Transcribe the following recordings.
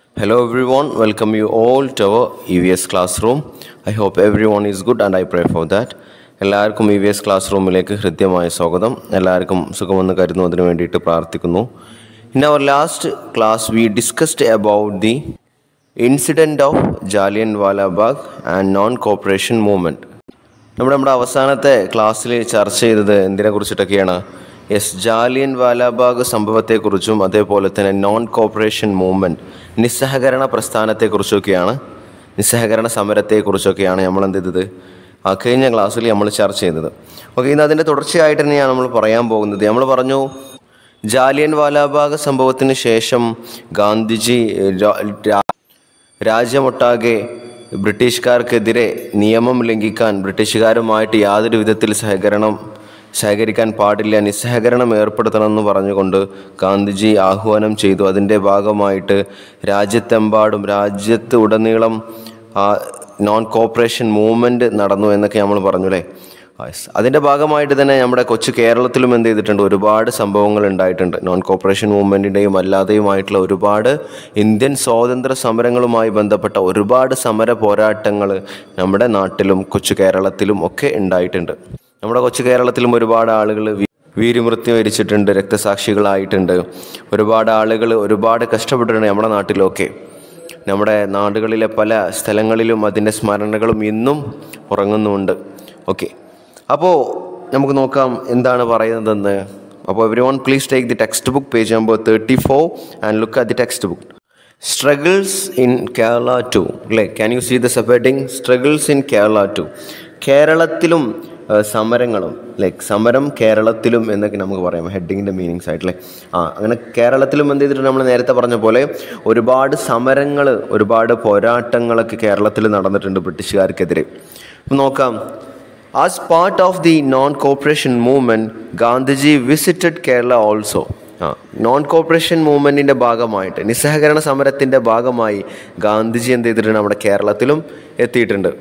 Hello everyone, welcome you all to our EVS classroom. I hope everyone is good and I pray for that. എല്ലാവർക്കും E V S ക്ലാസ് റൂമിലേക്ക് ഹൃദ്യമായ സ്വാഗതം. എല്ലാവർക്കും സുഖമെന്ന് കരുതുന്നതിന് വേണ്ടിയിട്ട് പ്രാർത്ഥിക്കുന്നു. In our last class we discussed about the incident of Jallianwala Bagh and non-cooperation movement. നമ്മുടെ അവസാനത്തെ ക്ലാസ്സിൽ ചർച്ച ചെയ്തത് എന്തിനെ കുറിച്ചിട്ടൊക്കെയാണ്? ജാലിയൻവാല ബാഗ് സംഭവത്തെക്കുറിച്ചും അതേപോലെ തന്നെ നോൺ കോപ്പറേഷൻ മൂവ്മെൻറ്റ് നിസ്സഹകരണ പ്രസ്ഥാനത്തെക്കുറിച്ചൊക്കെയാണ്, നിസ്സഹകരണ സമരത്തെക്കുറിച്ചൊക്കെയാണ് നമ്മൾ എന്ത് ചെയ്തത് കഴിഞ്ഞ ക്ലാസ്സിൽ നമ്മൾ ചർച്ച ചെയ്തത്. ഓക്കെ, ഇന്ന് അതിൻ്റെ തുടർച്ചയായിട്ട് തന്നെയാണ് നമ്മൾ പറയാൻ പോകുന്നത്. നമ്മൾ പറഞ്ഞു ജാലിയൻവാല ബാഗ് സംഭവത്തിന് ശേഷം ഗാന്ധിജി രാജ്യമൊട്ടാകെ ബ്രിട്ടീഷുകാർക്കെതിരെ നിയമം ലംഘിക്കാൻ ബ്രിട്ടീഷുകാരുമായിട്ട് യാതൊരു വിധത്തിൽ സഹകരിക്കാൻ പാടില്ല, നിസ്സഹകരണം ഏർപ്പെടുത്തണമെന്ന് പറഞ്ഞുകൊണ്ട് ഗാന്ധിജി ആഹ്വാനം ചെയ്തു. അതിൻ്റെ ഭാഗമായിട്ട് രാജ്യത്ത് ഉടനീളം നോൺ കോപ്പറേഷൻ മൂവ്മെൻറ്റ് നടന്നു എന്നൊക്കെ നമ്മൾ പറഞ്ഞു അല്ലേ. അതിൻ്റെ ഭാഗമായിട്ട് തന്നെ നമ്മുടെ കൊച്ചു കേരളത്തിലും എന്ത് ചെയ്തിട്ടുണ്ട്, ഒരുപാട് സംഭവങ്ങൾ ഉണ്ടായിട്ടുണ്ട്. നോൺ കോപ്പറേഷൻ മൂവ്മെൻറ്റിൻ്റെയും അല്ലാതെയുമായിട്ടുള്ള ഒരുപാട് ഇന്ത്യൻ സ്വാതന്ത്ര്യ സമരങ്ങളുമായി ബന്ധപ്പെട്ട ഒരുപാട് സമര പോരാട്ടങ്ങൾ നമ്മുടെ നാട്ടിലും കൊച്ചു കേരളത്തിലും ഒക്കെ ഉണ്ടായിട്ടുണ്ട്. നമ്മുടെ കൊച്ചു കേരളത്തിലും ഒരുപാട് ആളുകൾ വീരമൃത്യു വരിച്ചിട്ടുണ്ട്, രക്തസാക്ഷികളായിട്ടുണ്ട്. ഒരുപാട് ആളുകൾ ഒരുപാട് കഷ്ടപ്പെട്ടിട്ടുണ്ട് നമ്മുടെ നാട്ടിലൊക്കെ. നമ്മുടെ നാടുകളിലെ പല സ്ഥലങ്ങളിലും അതിൻ്റെ സ്മരണകളും ഇന്നും ഉറങ്ങുന്നുമുണ്ട്. ഓക്കെ, അപ്പോൾ നമുക്ക് നോക്കാം എന്താണ് പറയുന്നതെന്ന്. അപ്പോൾ everyone please take the text book, page number 34 and look at the text book. Struggles in Kerala two, അല്ലേ? Can you see the subheading? Struggles in Kerala two. കേരളത്തിലും സമരങ്ങളും, ലൈക്ക് സമരം കേരളത്തിലും എന്നൊക്കെ നമുക്ക് പറയാം, ഹെഡിങ്ങിൻ്റെ മീനിങ്സ് ആയിട്ടല്ലേ. അങ്ങനെ കേരളത്തിലും എന്ത് ചെയ്തിട്ടുണ്ട്, നമ്മൾ നേരത്തെ പറഞ്ഞ പോലെ ഒരുപാട് സമരങ്ങൾ, ഒരുപാട് പോരാട്ടങ്ങളൊക്കെ കേരളത്തിൽ നടന്നിട്ടുണ്ട് ബ്രിട്ടീഷുകാർക്കെതിരെ. നോക്കാം. As part of the non cooperation movement Gandhiji visited Kerala also. Non cooperation മൂവ്മെൻറ്റിൻ്റെ ഭാഗമായിട്ട്, നിസ്സഹകരണ സമരത്തിൻ്റെ ഭാഗമായി ഗാന്ധിജി എന്ത് ചെയ്തിട്ടുണ്ട്, നമ്മുടെ കേരളത്തിലും എത്തിയിട്ടുണ്ട്.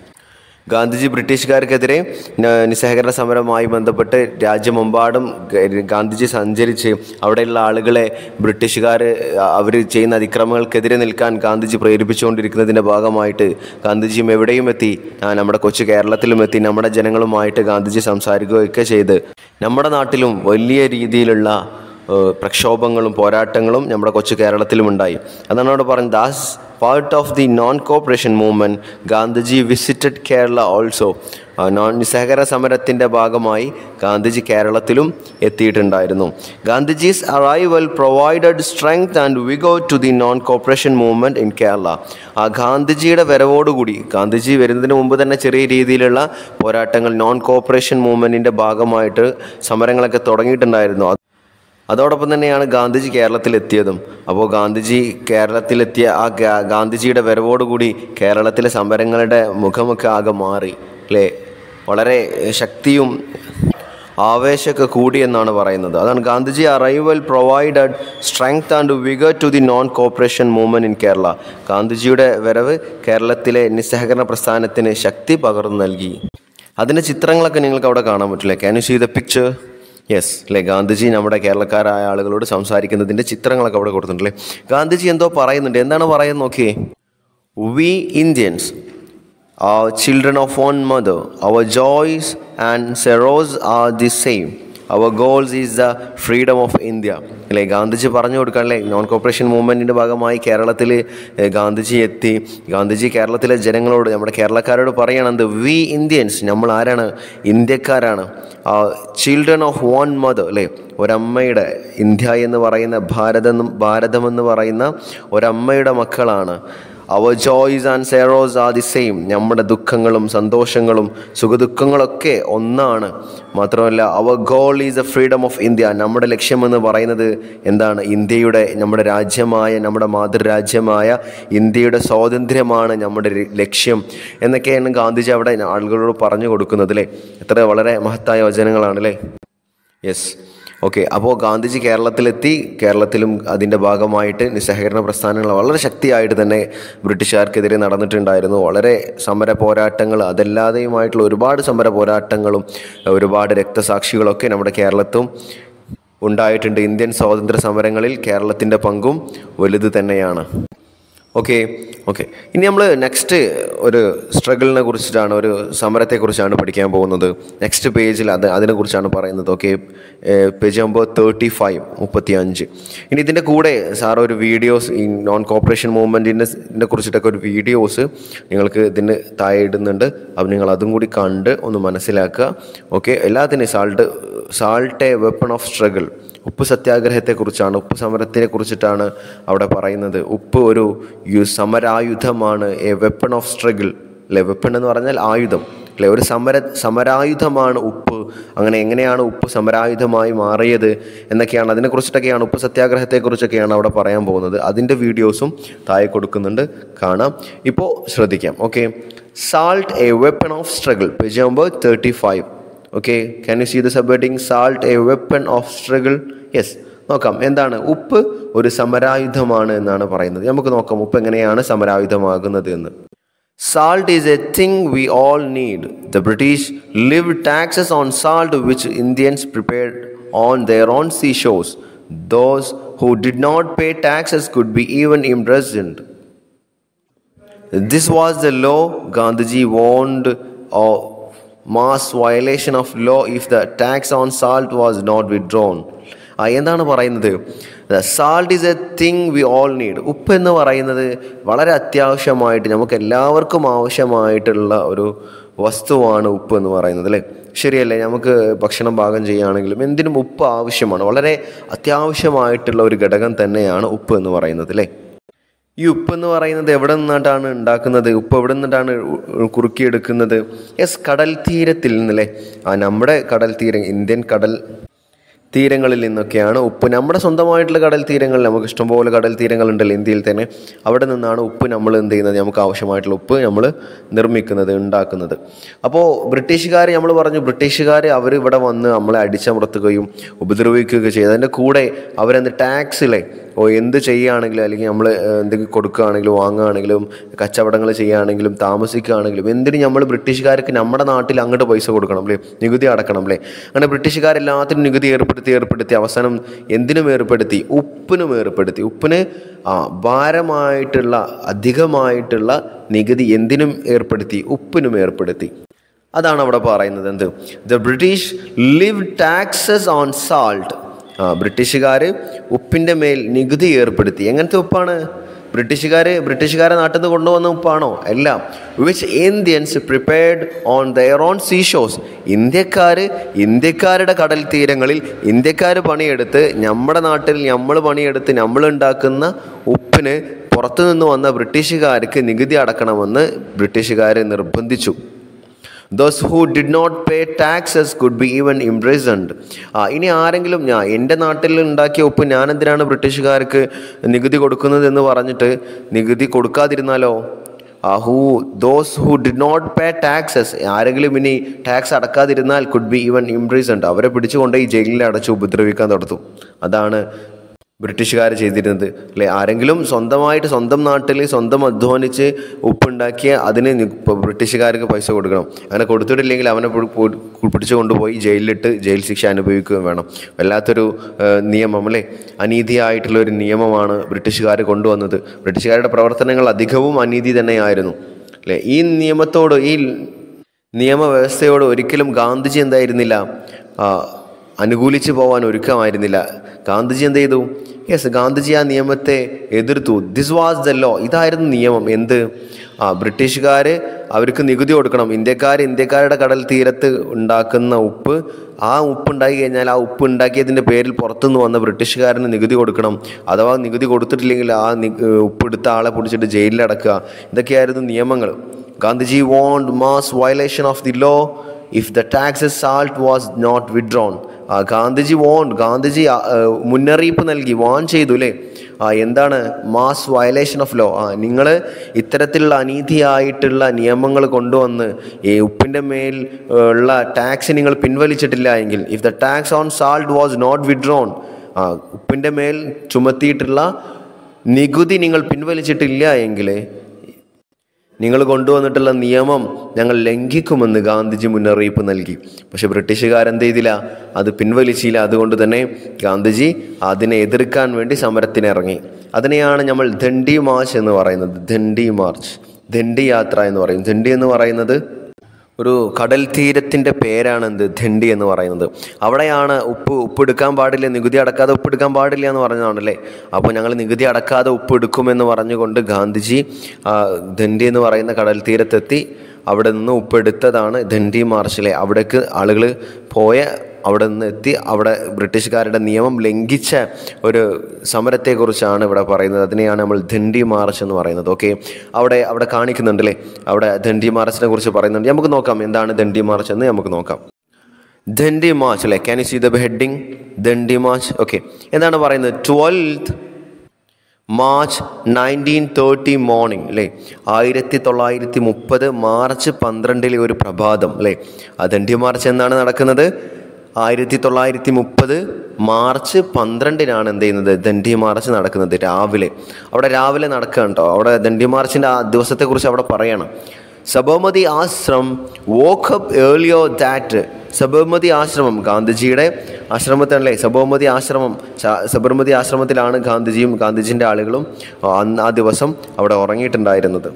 ഗാന്ധിജി ബ്രിട്ടീഷുകാർക്കെതിരെ നിസ്സഹകരണ സമരവുമായി ബന്ധപ്പെട്ട് രാജ്യമെമ്പാടും ഗാന്ധിജി സഞ്ചരിച്ച് അവിടെയുള്ള ആളുകളെ ബ്രിട്ടീഷുകാർ അവർ ചെയ്യുന്ന അതിക്രമങ്ങൾക്കെതിരെ നിൽക്കാൻ ഗാന്ധിജി പ്രേരിപ്പിച്ചുകൊണ്ടിരിക്കുന്നതിൻ്റെ ഭാഗമായിട്ട് ഗാന്ധിജിയും എവിടെയും എത്തി, നമ്മുടെ കൊച്ചു കേരളത്തിലും എത്തി. നമ്മുടെ ജനങ്ങളുമായിട്ട് ഗാന്ധിജി സംസാരിക്കുകയൊക്കെ ചെയ്ത് നമ്മുടെ നാട്ടിലും വലിയ രീതിയിലുള്ള പ്രക്ഷോഭങ്ങളും പോരാട്ടങ്ങളും നമ്മുടെ കൊച്ചു കേരളത്തിലും ഉണ്ടായി. അതാണ് അവിടെ പറഞ്ഞത്, as part of the non cooperation movement Gandhiji visited Kerala also. നിസ്സഹകരണ സമരത്തിൻ്റെ ഭാഗമായി ഗാന്ധിജി കേരളത്തിലും എത്തിയിട്ടുണ്ടായിരുന്നു. Gandhiji's arrival provided strength and vigour to the non cooperation movement in Kerala. ഗാന്ധിജിയുടെ വരവോടുകൂടി, ഗാന്ധിജി വരുന്നതിന് മുമ്പ് തന്നെ ചെറിയ രീതിയിലുള്ള പോരാട്ടങ്ങൾ നോൺ കോപ്പറേഷൻ മൂവ്മെൻറ്റിൻ്റെ ഭാഗമായിട്ട് സമരങ്ങളൊക്കെ തുടങ്ങിയിട്ടുണ്ടായിരുന്നു. അതോടൊപ്പം തന്നെയാണ് ഗാന്ധിജി കേരളത്തിലെത്തിയതും. അപ്പോൾ ഗാന്ധിജി കേരളത്തിലെത്തിയ ഗാന്ധിജിയുടെ വരവോടുകൂടി കേരളത്തിലെ സമരങ്ങളുടെ മുഖമൊക്കെ ആകെ മാറി, അല്ലേ? വളരെ ശക്തിയും ആവേശമൊക്കെ കൂടി എന്നാണ് പറയുന്നത്. അതാണ് Gandhiji arrival provided strength and vigour to the non cooperation movement in Kerala. ഗാന്ധിജിയുടെ വരവ് കേരളത്തിലെ നിസ്സഹകരണ പ്രസ്ഥാനത്തിന് ശക്തി പകർന്നു നൽകി. അതിൻ്റെ ചിത്രങ്ങളൊക്കെ നിങ്ങൾക്ക് അവിടെ കാണാൻ പറ്റില്ലേ? Can you see the picture? Yes, അല്ലേ? ഗാന്ധിജി നമ്മുടെ കേരളക്കാരായ ആളുകളോട് സംസാരിക്കുന്നതിൻ്റെ ചിത്രങ്ങളൊക്കെ അവിടെ കൊടുത്തിട്ടുണ്ടല്ലേ. ഗാന്ധിജി എന്തോ പറയുന്നുണ്ട്. എന്താണ് പറയുന്നത് നോക്കിയേ. We Indians are children of one mother. Our joys and sorrows are the same. Our goals is the freedom of India. അല്ലേ? ഗാന്ധിജി പറഞ്ഞു കൊടുക്കാനല്ലേ നോൺ കോപ്പറേഷൻ മൂവ്മെൻറ്റിൻ്റെ ഭാഗമായി കേരളത്തിൽ ഗാന്ധിജി എത്തി. ഗാന്ധിജി കേരളത്തിലെ ജനങ്ങളോട്, നമ്മുടെ കേരളക്കാരോട് പറയണത്, വി ഇന്ത്യൻസ്, നമ്മൾ ആരാണ്? ഇന്ത്യക്കാരാണ്. ചിൽഡ്രൻ ഓഫ് വൺ മദർ, അല്ലേ? ഒരമ്മയുടെ, ഇന്ത്യ എന്ന് പറയുന്ന ഭാരതമെന്ന് പറയുന്ന ഒരമ്മയുടെ മക്കളാണ്. Our joys and sorrows are the same. നമ്മുടെ ദുഃഖങ്ങളും സന്തോഷങ്ങളും സുഖദുഃഖങ്ങളൊക്കെ ഒന്നാണ്. മാത്രമല്ല, our goal is a freedom of India. നമ്മുടെ ലക്ഷ്യമെന്ന് പറയുന്നത് എന്താണ്? ഇന്ത്യയുടെ, നമ്മുടെ രാജ്യമായ, നമ്മുടെ മാതൃരാജ്യമായ ഇന്ത്യയുടെ സ്വാതന്ത്ര്യമാണ് നമ്മുടെ ലക്ഷ്യം എന്നൊക്കെയാണ് ഗാന്ധിജി അവിടെ ആളുകളോട് പറഞ്ഞു കൊടുക്കുന്നത്, അല്ലേ? എത്ര വളരെ മഹത്തായ വചനങ്ങളാണ്, അല്ലേ? Yes, okay. അപ്പോൾ ഗാന്ധിജി കേരളത്തിലെത്തി. കേരളത്തിലും അതിൻ്റെ ഭാഗമായിട്ട് നിസ്സഹകരണ പ്രസ്ഥാനങ്ങൾ വളരെ ശക്തിയായിട്ട് തന്നെ ബ്രിട്ടീഷുകാർക്കെതിരെ നടന്നിട്ടുണ്ടായിരുന്നു. വളരെ സമര പോരാട്ടങ്ങൾ, അതല്ലാതെയുമായിട്ടുള്ള ഒരുപാട് സമര പോരാട്ടങ്ങളും ഒരുപാട് രക്തസാക്ഷികളൊക്കെ നമ്മുടെ കേരളത്തും ഉണ്ടായിട്ടുണ്ട്. ഇന്ത്യൻ സ്വാതന്ത്ര്യ സമരങ്ങളിൽ കേരളത്തിൻ്റെ പങ്കും വലുത് തന്നെയാണ്. ഓക്കെ ഓക്കെ ഇനി നമ്മൾ നെക്സ്റ്റ് ഒരു സ്ട്രഗിളിനെ കുറിച്ചിട്ടാണ്, ഒരു സമരത്തെക്കുറിച്ചാണ് പഠിക്കാൻ പോകുന്നത്. നെക്സ്റ്റ് പേജിൽ അതിനെക്കുറിച്ചാണ് പറയുന്നത്. Okay, page number 35 35. ഇനി ഇതിൻ്റെ കൂടെ സാർ ഒരു വീഡിയോസ് ഈ നോൺ കോപ്പറേഷൻ മൂവ്മെൻറ്റിനെ കുറിച്ചിട്ടൊക്കെ ഒരു വീഡിയോസ് നിങ്ങൾക്ക് ഇതിന് താഴെ ഇടുന്നുണ്ട്. അപ്പോൾ നിങ്ങൾ അതും കൂടി കണ്ട് ഒന്ന് മനസ്സിലാക്കുക. ഓക്കെ, എല്ലാത്തിനും salt a weapon of struggle, ഉപ്പ് സത്യാഗ്രഹത്തെക്കുറിച്ചാണ്, ഉപ്പ് സമരത്തിനെ കുറിച്ചിട്ടാണ് അവിടെ പറയുന്നത്. ഉപ്പ് ഒരു സമരായുധമാണ്, എ വെപ്പൺ ഓഫ് സ്ട്രഗിൾ അല്ലെ. വെപ്പൺ എന്ന് പറഞ്ഞാൽ ആയുധം അല്ലെ, ഒരു സമരായുധമാണ് ഉപ്പ്. അങ്ങനെ എങ്ങനെയാണ് ഉപ്പ് സമരായുധമായി മാറിയത് എന്നൊക്കെയാണ്, അതിനെക്കുറിച്ചിട്ടൊക്കെയാണ്, ഉപ്പ് സത്യാഗ്രഹത്തെക്കുറിച്ചൊക്കെയാണ് അവിടെ പറയാൻ പോകുന്നത്. അതിൻ്റെ വീഡിയോസും താഴെ കൊടുക്കുന്നുണ്ട്, കാണാം. ഇപ്പോൾ ശ്രദ്ധിക്കാം. Okay, salt a weapon of struggle, page number 35. Okay, can you see the subheading salt a weapon of struggle? Yes, നോക്കാം എന്താണ് ഉപ്പ് ഒരു സമരായുധമാണ് എന്നാണ് പറയുന്നത്. നമുക്ക് നോക്കാം ഉപ്പ് എങ്ങനെയാണ് സമരായുധമാകുന്നത് എന്ന്. Salt is a thing we all need. The British levied taxes on salt which Indians prepared on their own seashores. Those who did not pay taxes could be even imprisoned. This was the law. Gandhiji warned of mass violation of law if the tax on salt was not withdrawn. എന്താണ് പറയുന്നത്? Salt is a thing we all need. ഉപ്പ് എന്ന് പറയുന്നത് വളരെ അത്യാവശ്യമായിട്ട് നമുക്ക് എല്ലാവർക്കും ആവശ്യമായിട്ടുള്ള ഒരു വസ്തുവാണ് ഉപ്പ് എന്ന് പറയുന്നത് അല്ലേ, ശരിയല്ലേ? നമുക്ക് ഭക്ഷണം പാകം ചെയ്യുകയാണെങ്കിലും എന്തിനും ഉപ്പ് ആവശ്യമാണ്. വളരെ അത്യാവശ്യമായിട്ടുള്ള ഒരു ഘടകം തന്നെയാണ് ഉപ്പ് എന്ന് പറയുന്നത് അല്ലേ. ഈ ഉപ്പ് എന്ന് പറയുന്നത് എവിടെ നിന്നിട്ടാണ് ഉണ്ടാക്കുന്നത്? ഉപ്പ് എവിടെ നിന്നിട്ടാണ് കുറുക്കിയെടുക്കുന്നത്? യെസ്, കടൽ തീരത്തിൽ നിന്നല്ലേ. നമ്മുടെ കടൽ തീരം, ഇന്ത്യൻ കടൽ തീരങ്ങളിൽ നിന്നൊക്കെയാണ് ഉപ്പ്. നമ്മുടെ സ്വന്തമായിട്ടുള്ള കടൽ തീരങ്ങളിൽ നമുക്ക് ഇഷ്ടംപോലെ കടൽ തീരങ്ങളുണ്ടല്ലോ ഇന്ത്യയിൽ തന്നെ. അവിടെ നിന്നാണ് ഉപ്പ് നമ്മൾ എന്ത് ചെയ്യുന്നത്, നമുക്ക് ആവശ്യമായിട്ടുള്ള ഉപ്പ് നമ്മൾ നിർമ്മിക്കുന്നത്, ഉണ്ടാക്കുന്നത്. അപ്പോൾ ബ്രിട്ടീഷുകാർ, നമ്മൾ പറഞ്ഞു ബ്രിട്ടീഷുകാർ അവർ ഇവിടെ വന്ന് നമ്മളെ അടിച്ചമർത്തുകയും ഉപദ്രവിക്കുകയൊക്കെ ചെയ്തു. അതിൻ്റെ കൂടെ അവരെന്ത് ടാക്സിലെ എന്ത് ചെയ്യുകയാണെങ്കിലും, അല്ലെങ്കിൽ നമ്മൾ എന്തെങ്കിലും കൊടുക്കുകയാണെങ്കിലും, വാങ്ങുകയാണെങ്കിലും, കച്ചവടങ്ങൾ ചെയ്യുകയാണെങ്കിലും, താമസിക്കുകയാണെങ്കിലും എന്തിനും നമ്മൾ ബ്രിട്ടീഷുകാർക്ക് നമ്മുടെ നാട്ടിൽ അങ്ങോട്ട് പൈസ കൊടുക്കണം അല്ലേ, നികുതി അടക്കണം അല്ലേ. അങ്ങനെ ബ്രിട്ടീഷുകാരെല്ലാത്തിനും നികുതി ഏർപ്പെടുത്തി അവസാനം എന്തിനും ഏർപ്പെടുത്തി? ഉപ്പിനും ഏർപ്പെടുത്തി. ഉപ്പിന് ഭാരമായിട്ടുള്ള അധികമായിട്ടുള്ള നികുതി എന്തിനും ഏർപ്പെടുത്തി? ഉപ്പിനും ഏർപ്പെടുത്തി. അതാണ് അവിടെ പറയുന്നത്. എന്ത്? The British levy taxes on salt. ബ്രിട്ടീഷുകാർ ഉപ്പിൻ്റെ മേൽ നികുതി ഏർപ്പെടുത്തി. എങ്ങനത്തെ ഉപ്പാണ്? ബ്രിട്ടീഷുകാരെ നാട്ടിൽ നിന്ന് കൊണ്ടുവന്ന ഉപ്പാണോ? അല്ല. Which Indians prepared on their own സീഷോസ്. ഇന്ത്യക്കാരുടെ കടൽ തീരങ്ങളിൽ ഇന്ത്യക്കാർ പണിയെടുത്ത്, നമ്മുടെ നാട്ടിൽ നമ്മൾ പണിയെടുത്ത് നമ്മൾ ഉണ്ടാക്കുന്ന ഉപ്പിന് പുറത്തു നിന്ന് വന്ന ബ്രിട്ടീഷുകാർക്ക് നികുതി അടക്കണമെന്ന് ബ്രിട്ടീഷുകാരെ നിർബന്ധിച്ചു. Those who did not pay taxes could be even imprisoned. ഇനി ആരെങ്കിലും എൻ്റെ നാട്ടിൽ ഉണ്ടാക്കിയ ഉപ്പ് ഞാൻ എന്തിനാണ് ബ്രിട്ടീഷുകാർക്ക് നികുതി കൊടുക്കുന്നത് എന്ന് പറഞ്ഞിട്ട് നികുതി കൊടുക്കാതിരുന്നാലോ? Those who did not pay taxes, ആരെങ്കിലും ഇനി ടാക്സ് അടക്കാതിരുന്നാൽ could be even imprisoned. അവരെ പിടിച്ചുകൊണ്ട് ഈ ജയിലിൽ അടച്ച് ഉപദ്രവിക്കാൻ തുടങ്ങും. അതാണ് ബ്രിട്ടീഷുകാർ ചെയ്തിരുന്നത് അല്ലേ. ആരെങ്കിലും സ്വന്തം നാട്ടിൽ സ്വന്തം അധ്വാനിച്ച് ഉപ്പുണ്ടാക്കിയ അതിന് ബ്രിട്ടീഷുകാർക്ക് പൈസ കൊടുക്കണം. അങ്ങനെ കൊടുത്തിട്ടില്ലെങ്കിൽ അവനെ പിടിച്ചു കൊണ്ടുപോയി ജയിലിലിട്ട് ജയിൽ ശിക്ഷ അനുഭവിക്കുകയും വേണം. വല്ലാത്തൊരു നിയമം അല്ലേ, അനീതിയായിട്ടുള്ളൊരു നിയമമാണ് ബ്രിട്ടീഷുകാർ കൊണ്ടുവന്നത്. ബ്രിട്ടീഷുകാരുടെ പ്രവർത്തനങ്ങൾ അധികവും അനീതി തന്നെയായിരുന്നു അല്ലേ. ഈ നിയമവ്യവസ്ഥയോട് ഒരിക്കലും ഗാന്ധിജി എന്തായിരുന്നില്ല, അനുകൂലിച്ച് പോകാൻ ഒരുക്കമായിരുന്നില്ല. ഗാന്ധിജി എന്ത് ചെയ്തു? യെസ്, ഗാന്ധിജി ആ നിയമത്തെ എതിർത്തു. This was the law. ഇതായിരുന്നു നിയമം. എന്ത്? ബ്രിട്ടീഷുകാർ അവർക്ക് നികുതി കൊടുക്കണം. ഇന്ത്യക്കാരുടെ കടൽ തീരത്ത് ഉണ്ടാക്കുന്ന ഉപ്പ്, ആ ഉപ്പ് ഉണ്ടാക്കി കഴിഞ്ഞാൽ ആ ഉപ്പ് ഉണ്ടാക്കിയതിൻ്റെ പേരിൽ പുറത്തുനിന്ന് വന്ന ബ്രിട്ടീഷുകാരന് നികുതി കൊടുക്കണം. അഥവാ നികുതി കൊടുത്തിട്ടില്ലെങ്കിൽ ആ ഉപ്പെടുത്ത ആളെ പിടിച്ചിട്ട് ജയിലിലടക്കുക. ഇതൊക്കെയായിരുന്നു നിയമങ്ങൾ. Gandhiji warned mass violation of the law if the taxes salt was not withdrawn. Gandhiji മുന്നറിയിപ്പ് നൽകി, വാൺ ചെയ്തു അല്ലേ. എന്താണ് മാസ് വയലേഷൻ ഓഫ് ലോ? നിങ്ങൾ ഇത്തരത്തിലുള്ള അനീതിയായിട്ടുള്ള നിയമങ്ങൾ കൊണ്ടുവന്ന് ഈ ഉപ്പിൻ്റെ മേൽ ഉള്ള ടാക്സ് നിങ്ങൾ പിൻവലിച്ചിട്ടില്ല എങ്കിൽ, if the tax on salt was not withdrawn, ഉപ്പിൻ്റെ മേൽ ചുമത്തിയിട്ടുള്ള നികുതി നിങ്ങൾ പിൻവലിച്ചിട്ടില്ല എങ്കിൽ നിങ്ങൾ കൊണ്ടുവന്നിട്ടുള്ള നിയമം ഞങ്ങൾ ലംഘിക്കുമെന്ന് ഗാന്ധിജി മുന്നറിയിപ്പ് നൽകി. പക്ഷെ ബ്രിട്ടീഷുകാരെന്ത് ചെയ്തില്ല? അത് പിൻവലിച്ചില്ല. അതുകൊണ്ട് തന്നെ ഗാന്ധിജി അതിനെ എതിർക്കാൻ വേണ്ടി സമരത്തിനിറങ്ങി. അതിനെയാണ് നമ്മൾ ദണ്ഡി മാർച്ച് എന്ന് പറയുന്നത്. ദണ്ഡി മാർച്ച്, ദണ്ഡി യാത്ര എന്ന് പറയും. ദണ്ഡി എന്ന് പറയുന്നത് ഒരു കടൽ തീരത്തിൻ്റെ പേരാണ് എന്ത്, ദണ്ഡി എന്ന് പറയുന്നത്. അവിടെയാണ് ഉപ്പെടുക്കാൻ പാടില്ല, നികുതി അടക്കാതെ ഉപ്പെടുക്കാൻ പാടില്ല എന്ന് പറഞ്ഞതാണല്ലേ. അപ്പോൾ ഞങ്ങൾ നികുതി അടക്കാതെ ഉപ്പെടുക്കുമെന്ന് പറഞ്ഞുകൊണ്ട് ഗാന്ധിജി ദണ്ഡി എന്ന് പറയുന്ന കടൽ തീരത്തെത്തി അവിടെ നിന്ന് ഉപ്പെടുത്തതാണ് ദണ്ഡി മാർച്ചിലെ. അവിടേക്ക് ആളുകൾ പോയ അവിടെ നിന്ന് എത്തി അവിടെ ബ്രിട്ടീഷുകാരുടെ നിയമം ലംഘിച്ച ഒരു സമരത്തെക്കുറിച്ചാണ് ഇവിടെ പറയുന്നത്. അതിനെയാണ് നമ്മൾ ദണ്ഡി മാർച്ച് എന്ന് പറയുന്നത്. ഓക്കെ, അവിടെ കാണിക്കുന്നുണ്ടല്ലേ, അവിടെ ദണ്ഡി മാർച്ചിനെ കുറിച്ച് പറയുന്നുണ്ട്. നമുക്ക് നോക്കാം എന്താണ് ദണ്ഡി മാർച്ച് എന്ന് നമുക്ക് നോക്കാം. ദണ്ഡി മാർച്ച് അല്ലേ, can you see the heading, Dandi march. Okay, എന്താണ് പറയുന്നത്? 12th മാർച്ച് 1930 മോർണിംഗ് അല്ലേ, 1930 മാർച്ച് 12 ഒരു പ്രഭാതം അല്ലേ. ആ ദണ്ഡി മാർച്ച് എന്നാണ് നടക്കുന്നത്? 1930 മാർച്ച് 12 എന്ത് ചെയ്യുന്നത്, ദണ്ഡി മാർച്ച് നടക്കുന്നത്. അവിടെ രാവിലെ നടക്കുകയാണ് കേട്ടോ. അവിടെ ദണ്ഡി മാർച്ചിൻ്റെ ആ ദിവസത്തെക്കുറിച്ച് അവിടെ പറയണം. Sabarmati Ashram woke up earlier that. Sabarmati ആശ്രമം ഗാന്ധിജിയുടെ ആശ്രമത്തിലല്ലേ, സബർമതി ആശ്രമത്തിലാണ് ഗാന്ധിജിയും ഗാന്ധിജിൻ്റെ ആളുകളും ആ ദിവസം അവിടെ ഉറങ്ങിയിട്ടുണ്ടായിരുന്നത്.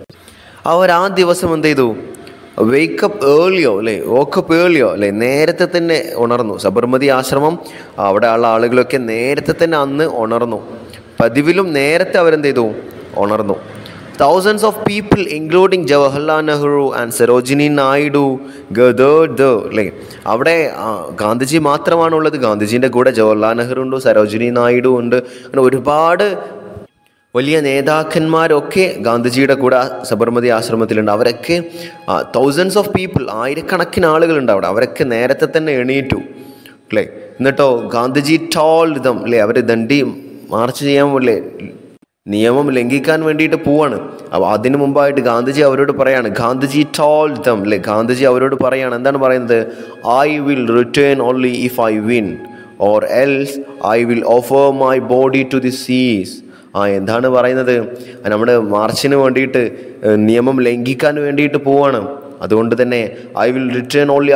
ആ ദിവസം എന്ത് ചെയ്തു? വേക്കപ്പ് ഏർലിയോ അല്ലേ, വോക്കപ്പ് ഏർലിയോ അല്ലേ, നേരത്തെ തന്നെ ഉണർന്നു. സബർമതി ആശ്രമം അവിടെ ഉള്ള ആളുകളൊക്കെ നേരത്തെ തന്നെ അന്ന് ഉണർന്നു. പതിവിലും നേരത്തെ അവരെന്ത് ചെയ്തു? ഉണർന്നു. Thousands of people including Jawaharlal Nehru and Sarojini Naidu gathered there അല്ലേ. അവിടെ ഗാന്ധിജി മാത്രമാണുള്ളത്. ഗാന്ധിജീൻ്റെ കൂടെ ജവഹർലാൽ നെഹ്റു ഉണ്ട്, സരോജിനി നായിഡു ഉണ്ട്. അങ്ങനെ ഒരുപാട് വലിയ നേതാക്കന്മാരൊക്കെ ഗാന്ധിജിയുടെ കൂടെ സബർമതി ആശ്രമത്തിലുണ്ട്. അവരൊക്കെ തൗസൻഡ്സ് ഓഫ് പീപ്പിൾ, ആയിരക്കണക്കിന് ആളുകളുണ്ട് അവിടെ. അവരൊക്കെ നേരത്തെ തന്നെ എണീറ്റു അല്ലേ. എന്നിട്ടോ ഗാന്ധിജി ടോൾഡ് ദം അല്ലേ, അവർ ദണ്ഡി മാർച്ച് ചെയ്യാൻ അല്ലേ, നിയമം ലംഘിക്കാൻ വേണ്ടിയിട്ട് പോവാണ്. അപ്പോൾ അതിനു മുമ്പായിട്ട് ഗാന്ധിജി അവരോട് പറയാണ്, ഗാന്ധിജി ടോൾഡ് ദം അല്ലേ, ഗാന്ധിജി അവരോട് പറയാണ്. എന്താണ് പറയുന്നത്? I will return only if I win or else I will offer my body to the seas. എന്താണ് പറയുന്നത്? നമ്മുടെ മാർച്ചിന് വേണ്ടിയിട്ട്, നിയമം ലംഘിക്കാൻ വേണ്ടിയിട്ട് പോവാണ്. അതുകൊണ്ട് തന്നെ I will return only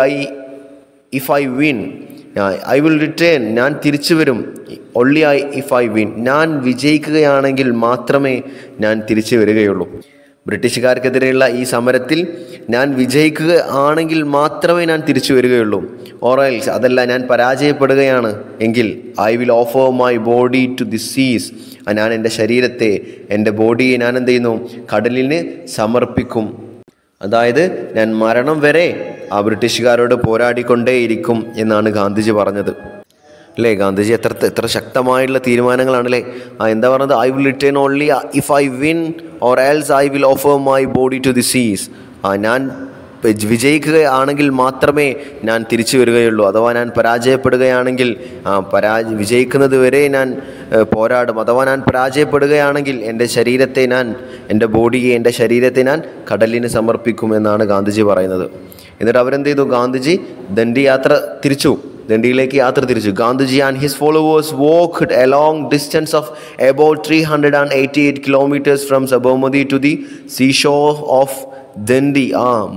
if I win, I will return, ഞാൻ തിരിച്ചു വരും. ഓൺലി ഇഫ് ഐ വിൻ, ഞാൻ വിജയിക്കുകയാണെങ്കിൽ മാത്രമേ ഞാൻ തിരിച്ചു വരികയുള്ളൂ. ബ്രിട്ടീഷുകാർക്കെതിരെയുള്ള ഈ സമരത്തിൽ ഞാൻ വിജയിക്കുക ആണെങ്കിൽ മാത്രമേ ഞാൻ തിരിച്ചു വരികയുള്ളൂ. ഓറൽസ് അതല്ല, ഞാൻ പരാജയപ്പെടുകയാണ് എങ്കിൽ I will offer my body to the seas, ഞാൻ എൻ്റെ ശരീരത്തെ, എൻ്റെ ബോഡിയെ ഞാൻ എന്ത് ചെയ്യുന്നു? കടലിന് സമർപ്പിക്കും. അതായത് ഞാൻ മരണം വരെ ആ ബ്രിട്ടീഷുകാരോട് പോരാടിക്കൊണ്ടേയിരിക്കും എന്നാണ് ഗാന്ധിജി പറഞ്ഞത് അല്ലേ. ഗാന്ധിജി എത്ര ശക്തമായിട്ടുള്ള തീരുമാനങ്ങളാണല്ലേ. എന്താ പറഞ്ഞത്? I will return only if I win or else I will offer my body to the seas. ഞാൻ വിജയിക്കുകയാണെങ്കിൽ മാത്രമേ ഞാൻ തിരിച്ചു വരികയുള്ളൂ. അഥവാ ഞാൻ പരാജയപ്പെടുകയാണെങ്കിൽ വിജയിക്കുന്നത് വരെ ഞാൻ പോരാടും. അഥവാ ഞാൻ പരാജയപ്പെടുകയാണെങ്കിൽ എൻ്റെ ബോഡിയെ, എൻ്റെ ശരീരത്തെ ഞാൻ കടലിന് സമർപ്പിക്കുമെന്നാണ് ഗാന്ധിജി പറയുന്നത്. എന്നിട്ട് അവരെന്ത് ചെയ്തു? ഗാന്ധിജി ദണ്ഡിയിലേക്ക് യാത്ര തിരിച്ചു. Gandhiji and his followers walked a long distance of about 388 kilometers from Sabarmati to the seashore of Dandi.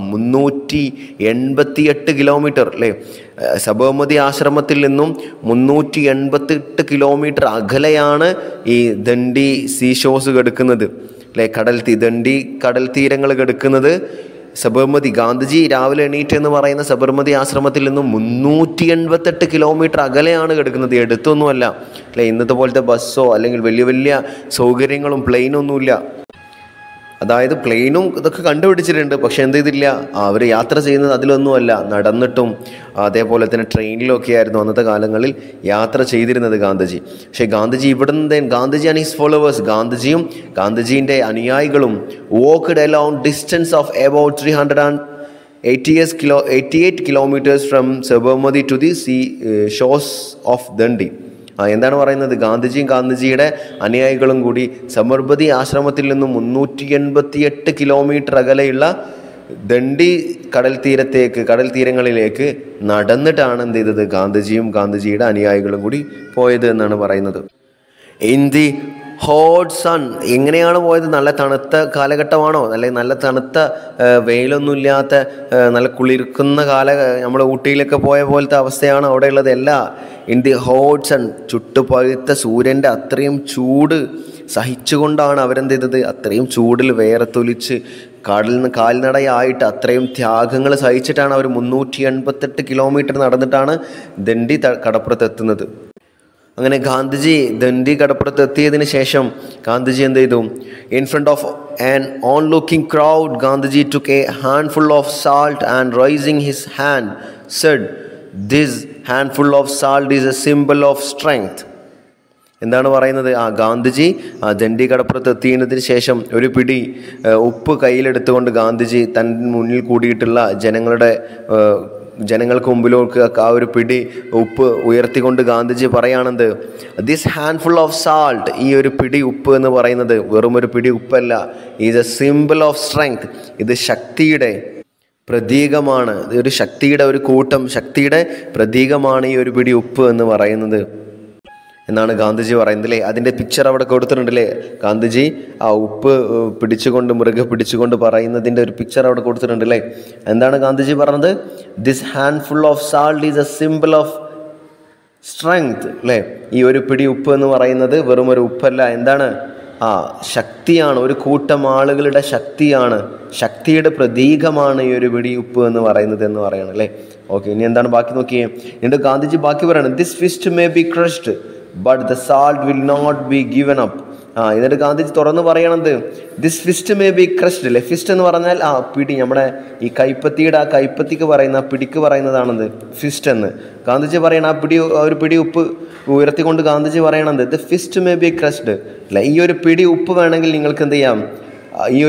388 kilometre അല്ലേ. സബർമതി ആശ്രമത്തിൽ നിന്നും 388 കിലോമീറ്റർ അകലെയാണ് ഈ ദണ്ഡി സീഷോസ് കിടക്കുന്നത് അല്ലേ. ദണ്ഡി കടൽ തീരങ്ങൾ കിടക്കുന്നത് സബർമതി. ഗാന്ധിജി രാവിലെ എണീറ്റ് എന്ന് പറയുന്ന സബർമതി ആശ്രമത്തിൽ നിന്നും 388 കിലോമീറ്റർ അകലെയാണ് കിടക്കുന്നത്. എടുത്തൊന്നുമല്ല അല്ലേ. ഇന്നത്തെ പോലത്തെ ബസ്സോ അല്ലെങ്കിൽ വലിയ വലിയ സൗകര്യങ്ങളും പ്ലെയിനൊന്നുമില്ല. അതായത് പ്ലെയിനും ഇതൊക്കെ കണ്ടുപിടിച്ചിട്ടുണ്ട്, പക്ഷെ എന്ത് ചെയ്തില്ല, അവർ യാത്ര ചെയ്യുന്നത് അതിലൊന്നുമല്ല, നടന്നിട്ടും അതേപോലെ തന്നെ ട്രെയിനിലൊക്കെ ആയിരുന്നു അന്നത്തെ കാലങ്ങളിൽ യാത്ര ചെയ്തിരുന്നത് ഗാന്ധിജി. പക്ഷേ Gandhiji Gandhiji and his followers, ഗാന്ധിജിയും ഗാന്ധിജീൻ്റെ അനുയായികളും walked along distance of about 388 kilometers from Sabarmati to the ഷോസ് ഓഫ് ദണ്ഡി. എന്താണ് പറയുന്നത്? ഗാന്ധിജിയുടെ അനുയായികളും കൂടി സബർമതി ആശ്രമത്തിൽ നിന്നും 388 കിലോമീറ്റർ അകലെയുള്ള ദണ്ഡി കടൽ തീരങ്ങളിലേക്ക് നടന്നിട്ടാണ് എന്ത് ചെയ്തത്? ഗാന്ധിജിയുടെ അനുയായികളും കൂടി പോയത് എന്നാണ് പറയുന്നത്. In the hot sun. എങ്ങനെയാണ് പോയത്? നല്ല തണുത്ത കാലഘട്ടമാണോ? അല്ലെങ്കിൽ നല്ല തണുത്ത വെയിലൊന്നുമില്ലാത്ത നല്ല കുളിർക്കുന്ന നമ്മൾ ഊട്ടിയിലൊക്കെ പോയ പോലത്തെ അവസ്ഥയാണ് അവിടെ ഉള്ളത്? അല്ല. ഇൻ ദി ഹോട്ട് സൺ, ചുട്ടുപഴുത്ത സൂര്യൻ്റെ അത്രയും ചൂട് സഹിച്ചുകൊണ്ടാണ് അവരെന്ത് ചെയ്തത്, അത്രയും ചൂടിൽ വേർതൊലിച്ച് കടലിൽ നിന്ന് കാൽനടയായിട്ട് അത്രയും ത്യാഗങ്ങൾ സഹിച്ചിട്ടാണ് അവർ 388 കിലോമീറ്റർ നടന്നിട്ടാണ് ദണ്ഡി കടപ്പുറത്ത് എത്തുന്നത്. അങ്ങനെ ഗാന്ധിജി ദണ്ഡി കടപ്പുറത്ത് എത്തിയതിന് ശേഷം ഗാന്ധിജി എന്ത് ചെയ്തു, in front of an onlooking crowd Gandhiji took a handful of salt and raising his hand said, this handful of salt is a symbol of strength. എന്താണ് പറയുന്നത്, ഗാന്ധിജി ദണ്ഡി കടപ്പുറത്ത് എത്തിയതിന് ശേഷം ഒരു പിടി ഉപ്പ് കയ്യിലെടുത്തുകൊണ്ട് ഗാന്ധിജി തൻ്റെ മുന്നിൽ കൂടിയിട്ടുള്ള ജനങ്ങൾക്ക് മുമ്പിലേക്ക് ആ ഒരു പിടി ഉപ്പ് ഉയർത്തിക്കൊണ്ട് ഗാന്ധിജി പറയാണെന്ത്, ദിസ് ഹാൻഡ്ഫുൾ ഓഫ് സാൾട്ട്, ഈ ഒരു പിടി ഉപ്പ് എന്ന് പറയുന്നത് വെറും ഒരു പിടി ഉപ്പല്ല, is a symbol of strength, ഇത് ശക്തിയുടെ പ്രതീകമാണ്, ഒരു ശക്തിയുടെ ഒരു കൂട്ടം, ശക്തിയുടെ പ്രതീകമാണ് ഈ ഒരു പിടി ഉപ്പ് എന്ന് പറയുന്നത് എന്നാണ് ഗാന്ധിജി പറയുന്നത് അല്ലേ. അതിൻ്റെ പിക്ചർ അവിടെ കൊടുത്തിട്ടുണ്ടല്ലേ, ഗാന്ധിജി ആ ഉപ്പ് മുറുകെ പിടിച്ചുകൊണ്ട് പറയുന്നതിൻ്റെ ഒരു പിക്ചർ അവിടെ കൊടുത്തിട്ടുണ്ടല്ലേ. എന്താണ് ഗാന്ധിജി പറഞ്ഞത്, this handful of salt is a symbol of strength അല്ലേ. ഈ ഒരു പിടി ഉപ്പ് എന്ന് പറയുന്നത് വെറും ഒരു ഉപ്പല്ല, എന്താണ്, ശക്തിയാണ്, ഒരു കൂട്ടം ആളുകളുടെ ശക്തിയാണ്, ശക്തിയുടെ പ്രതീകമാണ് ഈ ഒരു പിടി ഉപ്പ് എന്ന് പറയുന്നത് എന്ന് പറയണം അല്ലേ. ഓക്കെ, ഇനി എന്താണ് ബാക്കി നോക്കിയേ. എന്നിട്ട് ഗാന്ധിജി ബാക്കി പറയണം, this fist may be crushed but the salt will not be given up. എന്നിട്ട് ഗാന്ധിജി തുറന്ന് പറയണത്, this fist may be crushed അല്ലേ. ഫിസ്റ്റ് എന്ന് പറഞ്ഞാൽ പിടി, നമ്മുടെ ഈ കൈപ്പത്തിയുടെ കൈപ്പത്തിക്ക് പറയുന്ന പിടിക്ക് പറയുന്നതാണത് ഫിസ്റ്റ് എന്ന്. ഗാന്ധിജി പറയണ ഒരു പിടി ഉപ്പ് ഉയർത്തിക്കൊണ്ട് ഗാന്ധിജി പറയണത്, the fist may be crushed അല്ല. ഈ ഒരു പിടി ഉപ്പ് വേണമെങ്കിൽ നിങ്ങൾക്ക് എന്ത് ചെയ്യാം, ഈ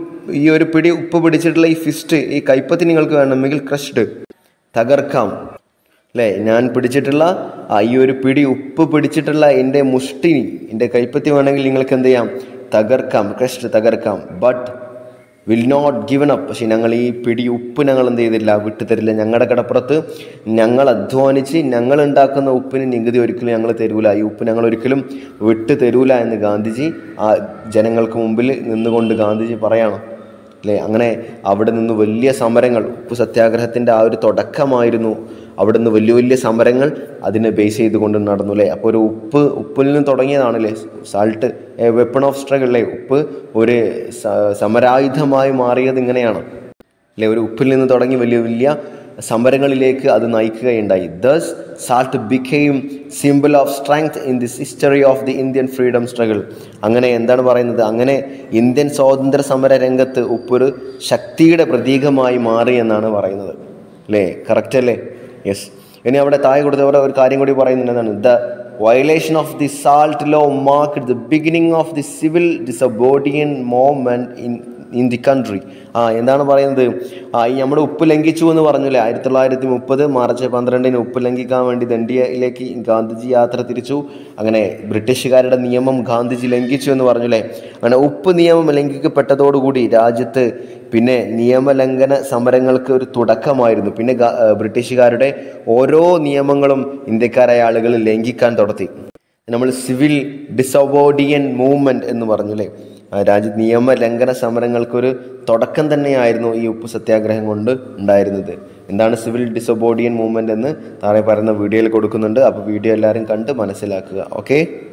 ഒരു പിടി ഉപ്പ് പിടിച്ചിട്ടുള്ള ഈ ഫിസ്റ്റ്, ഈ കൈപ്പത്തി നിങ്ങൾക്ക് വേണമെങ്കിൽ ക്രഷ്ഡ്, തകർക്കാം അല്ലേ. ഞാൻ പിടിച്ചിട്ടുള്ള ഈ ഒരു പിടി ഉപ്പ് പിടിച്ചിട്ടുള്ള എൻ്റെ മുഷ്ടി, എൻ്റെ കൈപ്പത്തി വേണമെങ്കിൽ നിങ്ങൾക്ക് എന്ത് ചെയ്യാം, തകർക്കാം, ക്രഷ്ഡ് തകർക്കാം. But will not given up, പക്ഷേ ഞങ്ങൾ ഈ പിടി ഉപ്പ് ഞങ്ങൾ എന്ത് ചെയ്തില്ല, വിട്ടുതരില്ല. ഞങ്ങളുടെ കടപ്പുറത്ത് ഞങ്ങൾ അധ്വാനിച്ച് ഞങ്ങൾ ഉണ്ടാക്കുന്ന ഉപ്പിന് നികുതി ഒരിക്കലും ഞങ്ങൾ തരൂല, ഈ ഉപ്പ് ഞങ്ങൾ ഒരിക്കലും വിട്ടു തരൂല എന്ന് ഗാന്ധിജി ജനങ്ങൾക്ക് മുമ്പിൽ നിന്നുകൊണ്ട് ഗാന്ധിജി പറയണം അല്ലേ. അങ്ങനെ അവിടെ നിന്ന് വലിയ സമരങ്ങൾ, ഉപ്പ് സത്യാഗ്രഹത്തിൻ്റെ ഒരു തുടക്കമായിരുന്നു, അവിടെ നിന്ന് വലിയ വലിയ സമരങ്ങൾ അതിനെ ബേസ് ചെയ്തുകൊണ്ട് നടന്നു അല്ലേ. അപ്പോൾ ഒരു ഉപ്പിൽ നിന്ന് തുടങ്ങിയതാണല്ലേ സാൾട്ട്, വെപ്പൺ ഓഫ് സ്ട്രഗിൾ അല്ലേ. ഉപ്പ് ഒരു സമരായുധമായി മാറിയത് ഇങ്ങനെയാണ് അല്ലേ. ഒരു ഉപ്പിൽ നിന്ന് തുടങ്ങി വലിയ വലിയ സമരങ്ങളിലേക്ക് അത് നയിക്കുകയുണ്ടായി. Thus salt became symbol of strength in this history of the Indian freedom struggle. അങ്ങനെ എന്താണ് പറയുന്നത്, അങ്ങനെ ഇന്ത്യൻ സ്വാതന്ത്ര്യ സമര രംഗത്ത് ഉപ്പൊരു ശക്തിയുടെ പ്രതീകമായി മാറി എന്നാണ് പറയുന്നത് അല്ലേ. കറക്റ്റ് അല്ലേ? യെസ്. ഇനി അവിടെ താഴെ കൊടുത്തവരെ ഒരു കാര്യം കൂടി പറയുന്നുണ്ട്, എന്താണ്, the violation of the salt law marked the beginning of the civil disobedience movement in the country. എന്താണ് പറയുന്നത്, ഈ നമ്മുടെ ഉപ്പ് ലംഘിച്ചു എന്ന് പറഞ്ഞില്ലേ. 1930 മാർച്ച് 12 ഉപ്പ് ലംഘിക്കാൻ വേണ്ടി ദണ്ഡിയിലേക്ക് ഗാന്ധിജി യാത്ര തിരിച്ചു. അങ്ങനെ ബ്രിട്ടീഷുകാരുടെ നിയമം ഗാന്ധിജി ലംഘിച്ചു എന്ന് പറഞ്ഞില്ലേ. അങ്ങനെ ഉപ്പ് നിയമം ലംഘിക്കപ്പെട്ടതോടുകൂടി രാജ്യത്ത് പിന്നെ നിയമലംഘന സമരങ്ങൾക്ക് ഒരു തുടക്കമായിരുന്നു. പിന്നെ ബ്രിട്ടീഷുകാരുടെ ഓരോ നിയമങ്ങളും ഇന്ത്യക്കാരായ ആളുകൾ ലംഘിക്കാൻ തുടങ്ങി. നമ്മൾ സിവിൽ ഡിസോബോർഡിയൻ മൂവ്മെൻറ്റ് എന്ന് പറഞ്ഞില്ലേ. രാജ്യത്ത് നിയമലംഘന സമരങ്ങൾക്കൊരു തുടക്കം തന്നെയായിരുന്നു ഈ ഉപ്പ് സത്യാഗ്രഹം കൊണ്ട് ഉണ്ടായിരുന്നത്. എന്താണ് സിവിൽ ഡിസോബോർഡിയൻ മൂവ്മെൻറ്റ് എന്ന് താഴെ പറയുന്ന വീഡിയോയിൽ കൊടുക്കുന്നുണ്ട്. അപ്പോൾ വീഡിയോ എല്ലാവരും കണ്ട് മനസ്സിലാക്കുക. ഓക്കെ.